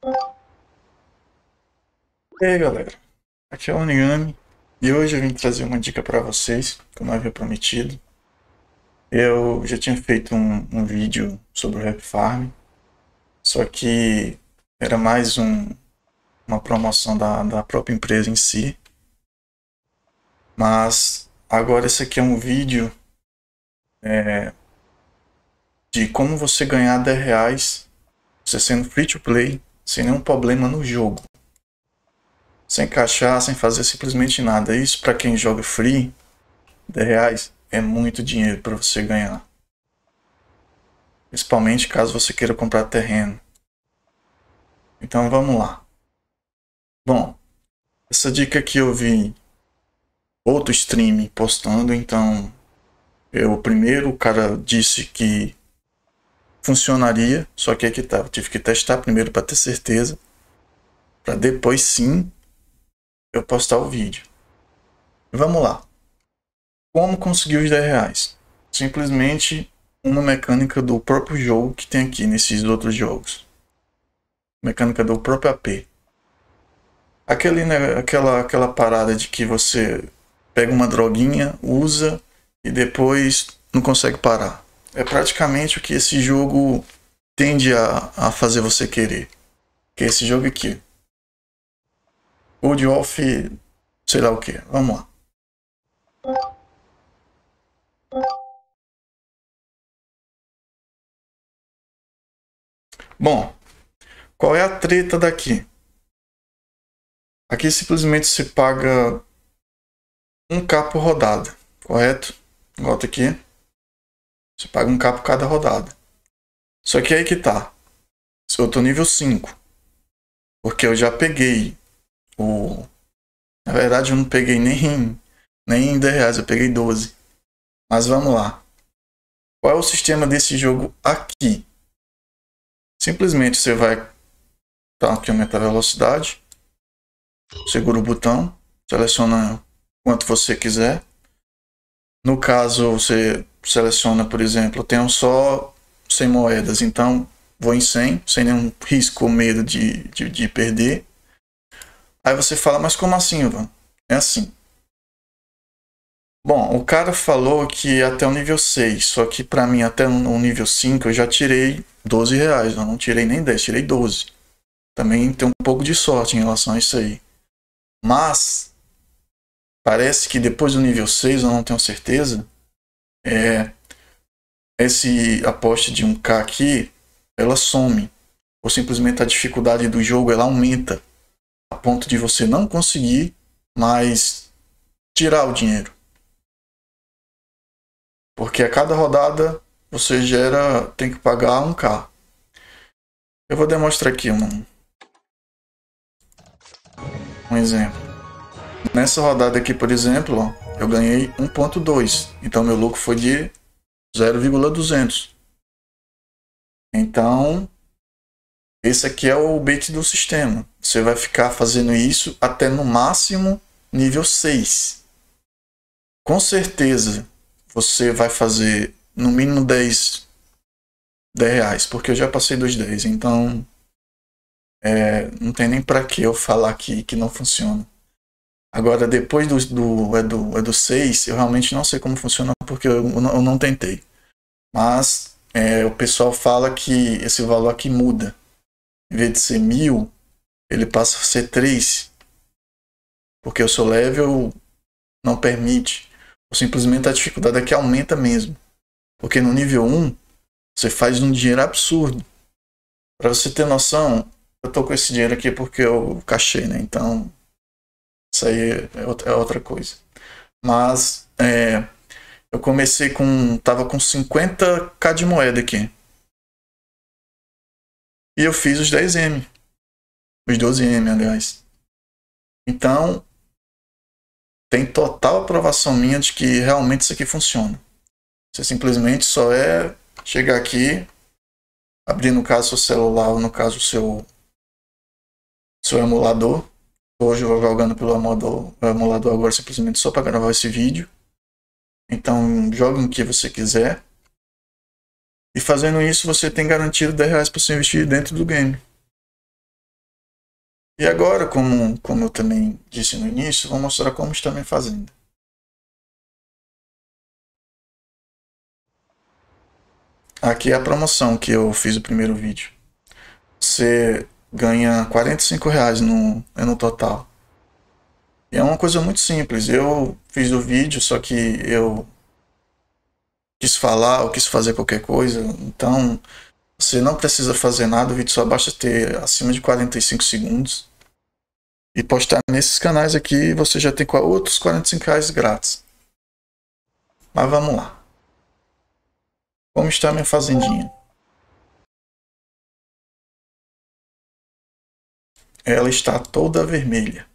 E aí galera, aqui é o Onigami e hoje eu vim trazer uma dica para vocês, como eu havia prometido. Eu já tinha feito um vídeo sobre o Rap Farm, só que era mais uma promoção da própria empresa em si. Mas agora esse aqui é um vídeo de como você ganhar R$ 10, você sendo free to play, sem nenhum problema no jogo. Sem caixar, sem fazer simplesmente nada. Isso para quem joga free, R$ 10 é muito dinheiro para você ganhar. Principalmente caso você queira comprar terreno. Então vamos lá. Bom, essa dica aqui eu vi outro stream postando, então primeiro o cara disse que funcionaria, só que aqui tá, eu tive que testar primeiro para ter certeza, para depois sim eu postar o vídeo. Vamos lá. Como conseguir os R$ 10? Simplesmente uma mecânica do próprio jogo que tem aqui nesses outros jogos. Mecânica do próprio AP. Aquela parada de que você pega uma droguinha, usa e depois não consegue parar. É praticamente o que esse jogo tende a fazer você querer. Que é esse jogo aqui. Good Wolf, sei lá o que. Vamos lá. Bom, qual é a treta daqui? Aqui simplesmente se paga 1k por rodada, correto? Volta aqui. Você paga 1k por cada rodada. Só que aí que tá. Eu tô nível 5. Porque eu já peguei o... Na verdade eu não peguei nem R$ 10, eu peguei 12. Mas vamos lá. Qual é o sistema desse jogo aqui? Simplesmente você vai... Tá, aqui aumentar a velocidade. Segura o botão. Seleciona quanto você quiser. No caso, você seleciona, por exemplo, eu tenho só 100 moedas, então vou em 100, sem nenhum risco ou medo de perder. Aí você fala, mas como assim, Ivan? É assim. Bom, o cara falou que até o nível 6, só que pra mim até o nível 5 eu já tirei R$ 12, eu não tirei nem 10, tirei 12. Também tem um pouco de sorte em relação a isso aí. Mas parece que depois do nível 6, eu não tenho certeza, esse aposta de 1k aqui, ela some. Ou simplesmente a dificuldade do jogo ela aumenta a ponto de você não conseguir mais tirar o dinheiro. Porque a cada rodada você tem que pagar 1k. Eu vou demonstrar aqui um exemplo. Nessa rodada aqui, por exemplo, ó, eu ganhei 1.2. Então meu lucro foi de 0,200. Então, esse aqui é o bait do sistema. Você vai ficar fazendo isso até no máximo nível 6. Com certeza você vai fazer no mínimo 10 reais, porque eu já passei dos 10, então não tem nem para que eu falar que não funciona. Agora, depois do 6, eu realmente não sei como funciona, porque eu não tentei. Mas o pessoal fala que esse valor aqui muda. Em vez de ser 1000, ele passa a ser 3. Porque o seu level não permite. Ou simplesmente a dificuldade aqui aumenta mesmo. Porque no nível 1, você faz um dinheiro absurdo. Para você ter noção, eu tô com esse dinheiro aqui porque eu cachei, né? Então, isso aí é outra coisa. Mas, eu comecei tava com 50k de moeda aqui. E eu fiz os 10M. Os 12M, aliás. Então, tem total aprovação minha de que realmente isso aqui funciona. Você simplesmente só chegar aqui, abrir no caso seu celular ou no caso seu emulador. Hoje eu vou jogando pelo emulador agora simplesmente só para gravar esse vídeo. Então jogue o que você quiser. E fazendo isso você tem garantido R$ 10 para você investir dentro do game. E agora, como eu também disse no início, vou mostrar como está minha fazenda. Aqui é a promoção que eu fiz o primeiro vídeo. Você ganha R$ 45 no total. E é uma coisa muito simples. Eu fiz o vídeo, só que eu quis falar, eu quis fazer qualquer coisa. Então, você não precisa fazer nada, o vídeo só basta ter acima de 45 segundos. E postar nesses canais aqui, você já tem outros R$ 45 grátis. Mas vamos lá. Como está minha fazendinha? Ela está toda vermelha.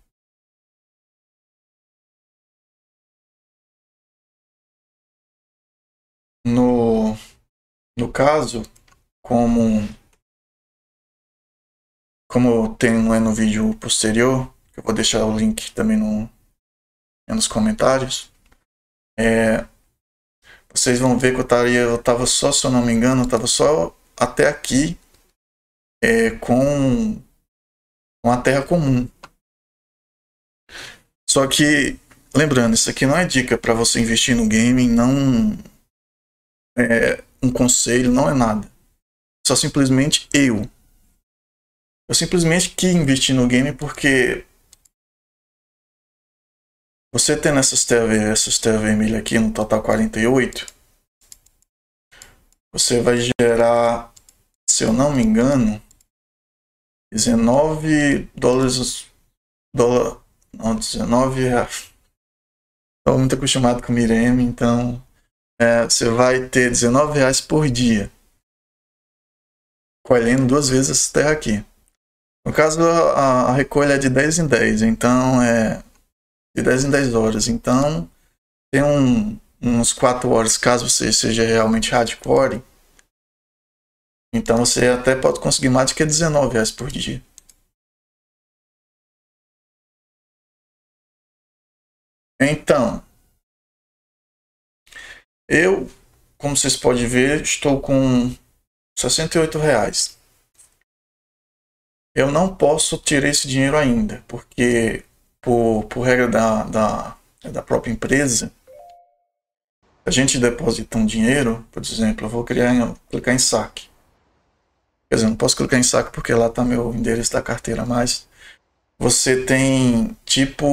No caso, como tem no vídeo posterior, que eu vou deixar o link também nos comentários, vocês vão ver que eu estava só, se eu não me engano, eu estava só até aqui com a terra comum. Só que, lembrando, isso aqui não é dica para você investir no game, não é um conselho, não é nada. Só simplesmente eu simplesmente quis investir no game porque você tendo essas terras vermelhas aqui, no total 48, você vai gerar, se eu não me engano, 19 dólares, não, 19 reais. Estou muito acostumado com o Mireme, então você vai ter 19 reais por dia, colhendo 2 vezes essa terra aqui. No caso, a recolha é de 10 em 10, então de 10 em 10 horas. Então, tem uns 4 horas, caso você seja realmente hardcore. Então, você até pode conseguir mais do que 19 reais por dia. Então, eu, como vocês podem ver, estou com 68 reais. Eu não posso tirar esse dinheiro ainda, porque por regra da própria empresa, a gente deposita um dinheiro, por exemplo, eu vou clicar em saque. Quer dizer, não posso clicar em saque porque lá está meu endereço da carteira, mas você tem tipo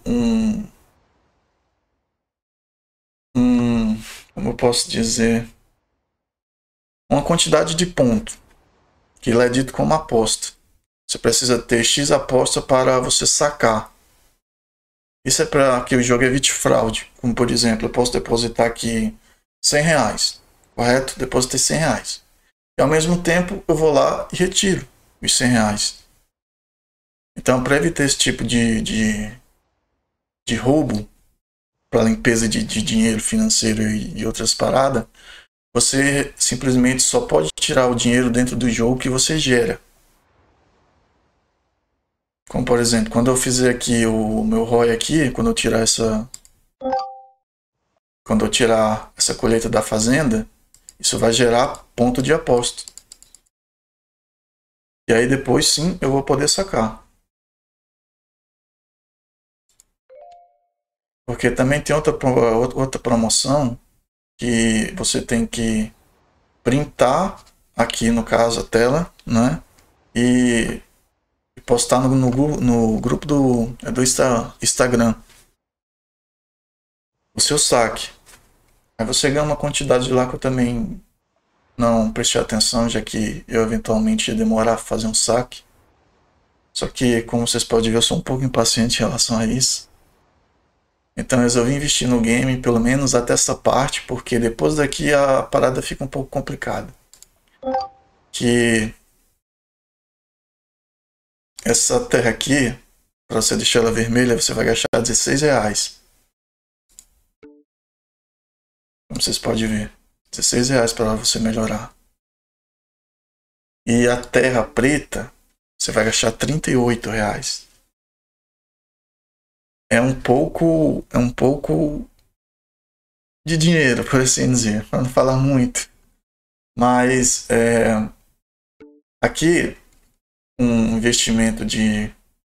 como eu posso dizer, uma quantidade de ponto, que ele é dito como aposta. Você precisa ter X aposta para você sacar. Isso é para que o jogo evite fraude. Como por exemplo, eu posso depositar aqui 100 reais, correto? Depositei 100 reais. E ao mesmo tempo eu vou lá e retiro os 100 reais. Então, para evitar esse tipo de roubo, para limpeza de dinheiro financeiro e outras paradas, você simplesmente só pode tirar o dinheiro dentro do jogo que você gera. Como por exemplo, quando eu fizer aqui o meu ROI aqui, quando eu tirar essa colheita da fazenda, isso vai gerar ponto de aposta. E aí depois sim eu vou poder sacar. Porque também tem outra promoção que você tem que printar aqui no caso a tela, né? E postar no grupo do Instagram o seu saque. Aí você ganha uma quantidade lá que eu também não prestei atenção, já que eu eventualmente ia demorar a fazer um saque. Só que, como vocês podem ver, eu sou um pouco impaciente em relação a isso. Então eu resolvi investir no game, pelo menos até essa parte, porque depois daqui a parada fica um pouco complicada. Que essa terra aqui, para você deixar ela vermelha, você vai gastar 16 reais. Como vocês podem ver, 16 reais para você melhorar. E a terra preta, você vai gastar 38 reais. É um pouco de dinheiro, por assim dizer, para não falar muito. Mas aqui um investimento de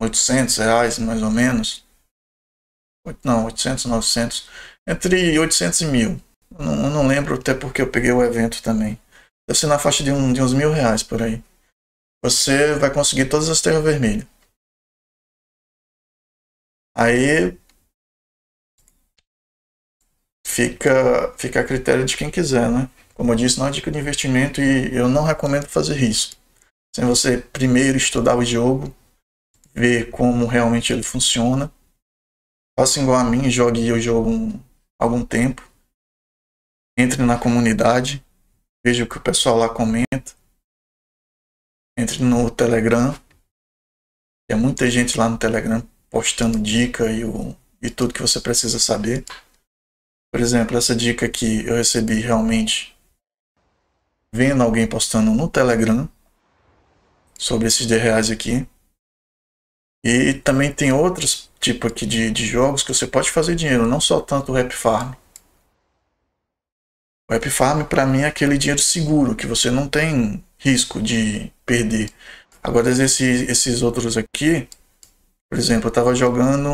R$ 800 mais ou menos. Não, 800, 900. Entre 800 e 1000. Eu não lembro, até porque eu peguei o evento também. Deve ser na faixa de uns R$ 1000 por aí. Você vai conseguir todas as terras vermelhas. Aí fica a critério de quem quiser, né? Como eu disse, não é dica de investimento e eu não recomendo fazer isso. Sem você primeiro estudar o jogo, ver como realmente ele funciona. Faça igual a mim, jogue o jogo algum tempo. Entre na comunidade, veja o que o pessoal lá comenta. Entre no Telegram. Tem muita gente lá no Telegram postando dica e tudo que você precisa saber. Por exemplo, essa dica que eu recebi realmente vendo alguém postando no Telegram sobre esses R$ 10 aqui. E também tem outros tipos aqui de jogos que você pode fazer dinheiro, não só tanto o Rap Farm. O Rap Farm para mim é aquele dinheiro seguro, que você não tem risco de perder. Agora esses outros aqui, por exemplo, eu estava jogando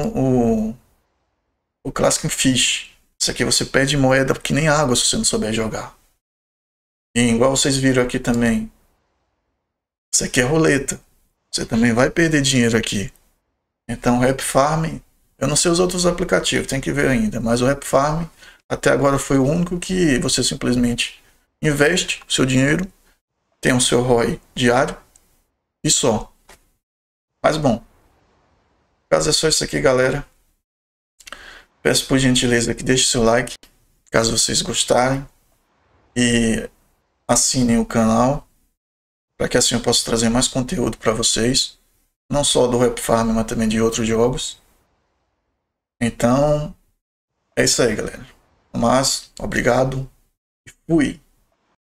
o Classic Fish. Isso aqui você perde moeda que nem água se você não souber jogar. E igual vocês viram aqui também, isso aqui é roleta. Você também vai perder dinheiro aqui. Então o Rap Farm, eu não sei os outros aplicativos, tem que ver ainda, mas o Rap Farm até agora foi o único que você simplesmente investe o seu dinheiro, tem o seu ROI diário e só. Mas bom, no caso é só isso aqui, galera. Peço por gentileza que deixe seu like, caso vocês gostarem, e assinem o canal, para que assim eu possa trazer mais conteúdo para vocês, não só do Rap Farm, mas também de outros jogos. Então, é isso aí, galera. Mas, obrigado e fui!